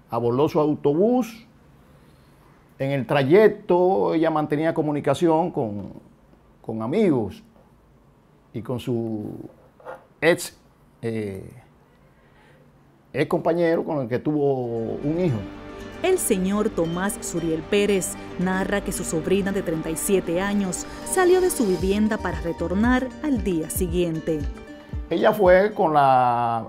abordó su autobús. En el trayecto ella mantenía comunicación con amigos y con su ex compañero con el que tuvo un hijo. El señor Tomás Suriel Pérez narra que su sobrina de 37 años salió de su vivienda para retornar al día siguiente. Ella fue con la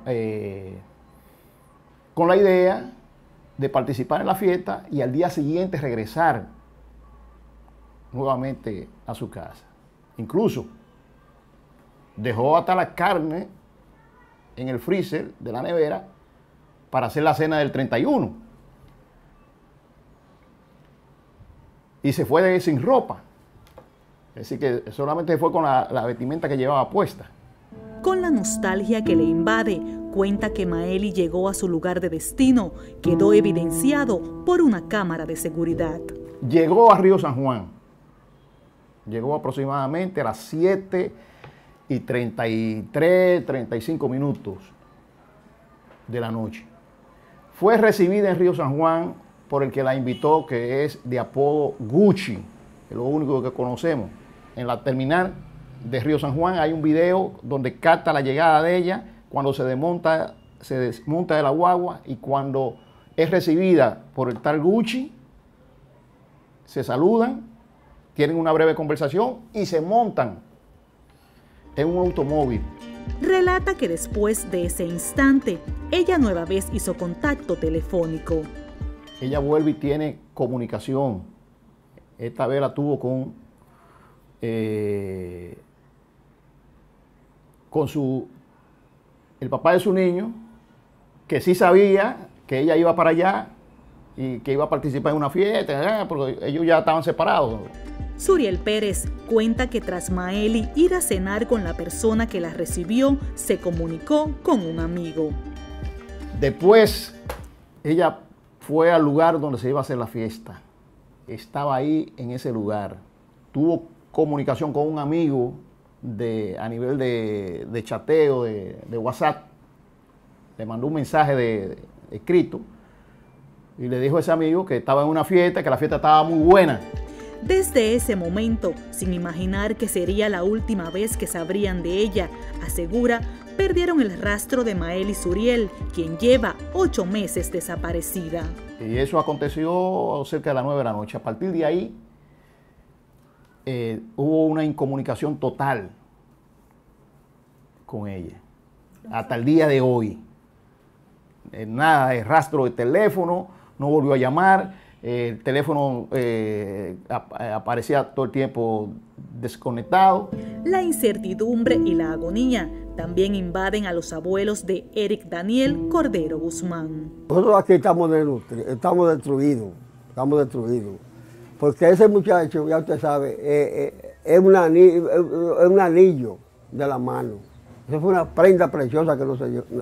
idea de participar en la fiesta y al día siguiente regresar nuevamente a su casa. Incluso dejó hasta la carne en el freezer de la nevera para hacer la cena del 31. Y se fue sin ropa. Es decir, que solamente fue con la vestimenta que llevaba puesta. Con la nostalgia que le invade, cuenta que Maely llegó a su lugar de destino, quedó evidenciado por una cámara de seguridad. Llegó a Río San Juan. Llegó aproximadamente a las 7:33, 35 minutos de la noche. Fue recibida en Río San Juan por el que la invitó, que es de apodo Gucci, que es lo único que conocemos. En la terminal de Río San Juan hay un video donde capta la llegada de ella cuando se desmonta de la guagua, y cuando es recibida por el tal Gucci, se saludan, tienen una breve conversación y se montan en un automóvil. Relata que después de ese instante, ella nueva vez hizo contacto telefónico. Ella vuelve y tiene comunicación. Esta vez la tuvo con el papá de su niño, que sí sabía que ella iba para allá y que iba a participar en una fiesta, porque ellos ya estaban separados. Suriel Pérez cuenta que tras Maely ir a cenar con la persona que la recibió, se comunicó con un amigo. Después, ella fue al lugar donde se iba a hacer la fiesta. Estaba ahí en ese lugar. Tuvo comunicación con un amigo a nivel de chateo, de WhatsApp. Le mandó un mensaje escrito y le dijo a ese amigo que estaba en una fiesta, que la fiesta estaba muy buena. Desde ese momento, sin imaginar que sería la última vez que sabrían de ella, asegura, perdieron el rastro de Maely Suriel, quien lleva 8 meses desaparecida. Y eso aconteció cerca de las 9 de la noche. A partir de ahí, hubo una incomunicación total con ella, hasta el día de hoy. Nada de rastro de teléfono, no volvió a llamar, el teléfono aparecía todo el tiempo desconectado. La incertidumbre y la agonía también invaden a los abuelos de Eric Daniel Cordero Guzmán. Nosotros aquí estamos destruidos, porque ese muchacho, ya usted sabe, es un anillo de la mano. Eso fue una prenda preciosa que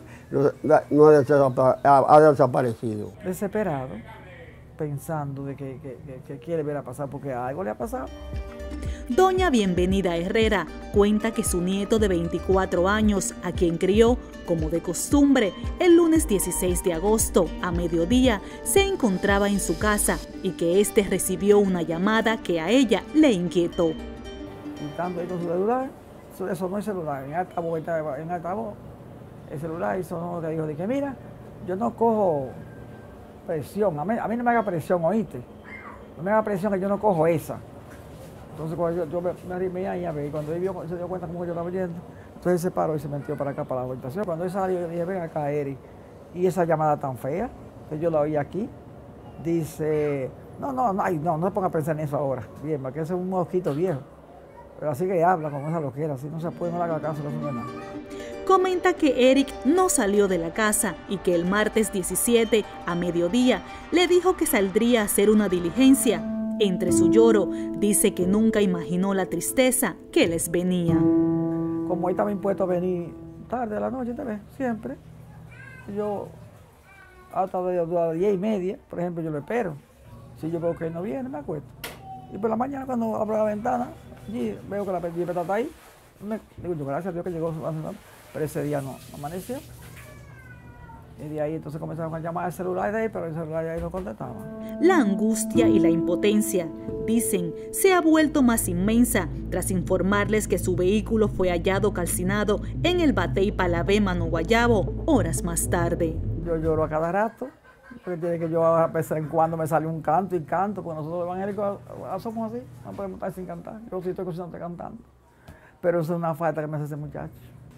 no ha desaparecido. Desesperado, pensando de que quiere ver a pasar porque algo le ha pasado. Doña Bienvenida Herrera cuenta que su nieto de 24 años, a quien crió, como de costumbre, el lunes 16 de agosto, a mediodía, se encontraba en su casa y que éste recibió una llamada que a ella le inquietó. Estando ahí con su celular, sonó el celular, en altavoz, el celular, y sonó, que dijo, de que mira, yo no cojo presión, a mí no me haga presión, oíste, no me haga presión que yo no cojo esa. Entonces cuando yo me arrimé ahí a ver, y cuando él se dio cuenta cómo yo estaba yendo, entonces él se paró y se metió para acá, para la habitación. Cuando él salió, yo le dije, ven acá, Eric, y esa llamada tan fea, que yo la oí aquí, dice, no se ponga a pensar en eso ahora, bien, porque ese es un mosquito viejo. Pero así que habla con esa loquera, así no se puede, no le haga caso, no funciona nada. Comenta que Eric no salió de la casa y que el martes 17, a mediodía, le dijo que saldría a hacer una diligencia. Entre su lloro, dice que nunca imaginó la tristeza que les venía. Como él estaba impuesto a venir tarde de la noche, siempre, yo hasta de las 10:30, por ejemplo, yo lo espero. Si yo veo que él no viene, me acuesto. Y por la mañana, cuando abro la ventana, y veo que la jipeta está ahí, digo yo, gracias a Dios que llegó, pero ese día no amaneció. Y de ahí entonces comenzaron a llamar al celular de ahí, pero el celular de ahí no contestaba. La angustia y la impotencia, dicen, se ha vuelto más inmensa tras informarles que su vehículo fue hallado calcinado en el Batey Palabé, Mano Guayabo, horas más tarde. Yo lloro a cada rato, porque tiene que yo a veces en cuando me sale un canto y canto, porque nosotros los evangélicos somos así, no podemos estar sin cantar. Yo sí estoy cantando, pero eso es una falta que me hace ese muchacho.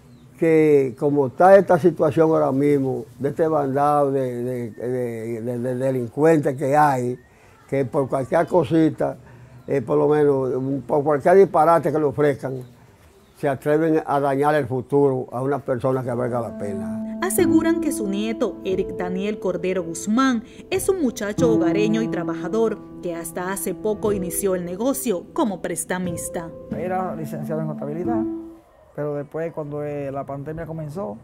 Que como está esta situación ahora mismo, de este bandado de delincuentes que hay, que por cualquier cosita, por lo menos, por cualquier disparate que le ofrezcan, se atreven a dañar el futuro a una persona que valga la pena. Aseguran que su nieto, Eric Daniel Cordero Guzmán, es un muchacho hogareño y trabajador que hasta hace poco inició el negocio como prestamista. Era licenciado en contabilidad. Pero después, cuando la pandemia comenzó,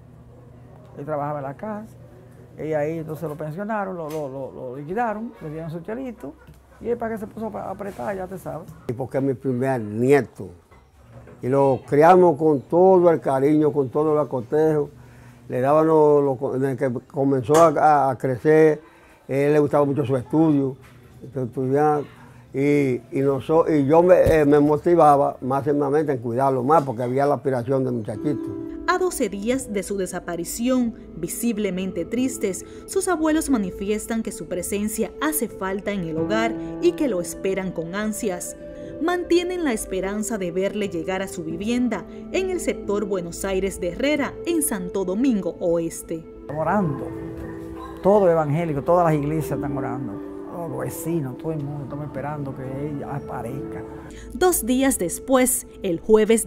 él trabajaba en la casa, y ahí entonces lo pensionaron, lo liquidaron, le dieron su chelito, y él para que se puso a apretar, ya te sabes. Porque es mi primer nieto, y lo criamos con todo el cariño, con todo el acotejo, le daban desde que comenzó a crecer, le gustaba mucho su estudio, estudiar. Y yo me motivaba máximamente en cuidarlo más porque había la aspiración del muchachito. A 12 días de su desaparición, visiblemente tristes, sus abuelos manifiestan que su presencia hace falta en el hogar y que lo esperan con ansias. Mantienen la esperanza de verle llegar a su vivienda en el sector Buenos Aires de Herrera, en Santo Domingo Oeste. Estamos orando, todo evangélico, todas las iglesias están orando. Los vecinos, todo el mundo, estamos esperando que ella aparezca. 2 días después, el jueves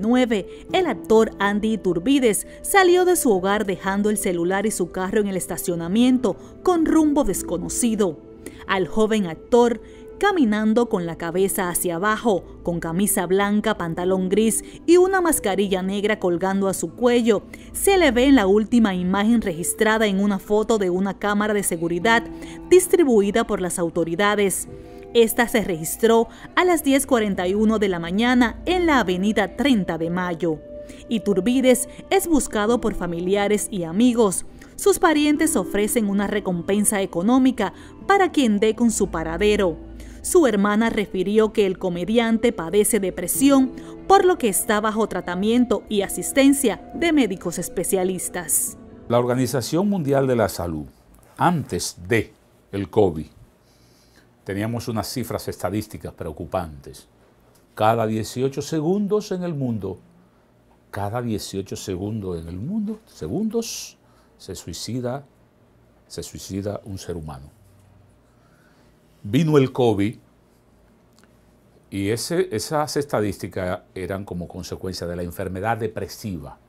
19, el actor Andy Iturbides salió de su hogar dejando el celular y su carro en el estacionamiento con rumbo desconocido. Al joven actor, caminando con la cabeza hacia abajo, con camisa blanca, pantalón gris y una mascarilla negra colgando a su cuello, se le ve en la última imagen registrada en una foto de una cámara de seguridad distribuida por las autoridades. Esta se registró a las 10:41 de la mañana en la avenida 30 de Mayo. Iturbides es buscado por familiares y amigos. Sus parientes ofrecen una recompensa económica para quien dé con su paradero. Su hermana refirió que el comediante padece depresión, por lo que está bajo tratamiento y asistencia de médicos especialistas. La Organización Mundial de la Salud, antes de el COVID, teníamos unas cifras estadísticas preocupantes. Cada 18 segundos en el mundo, segundos, se suicida un ser humano. Vino el COVID y esas estadísticas eran como consecuencia de la enfermedad depresiva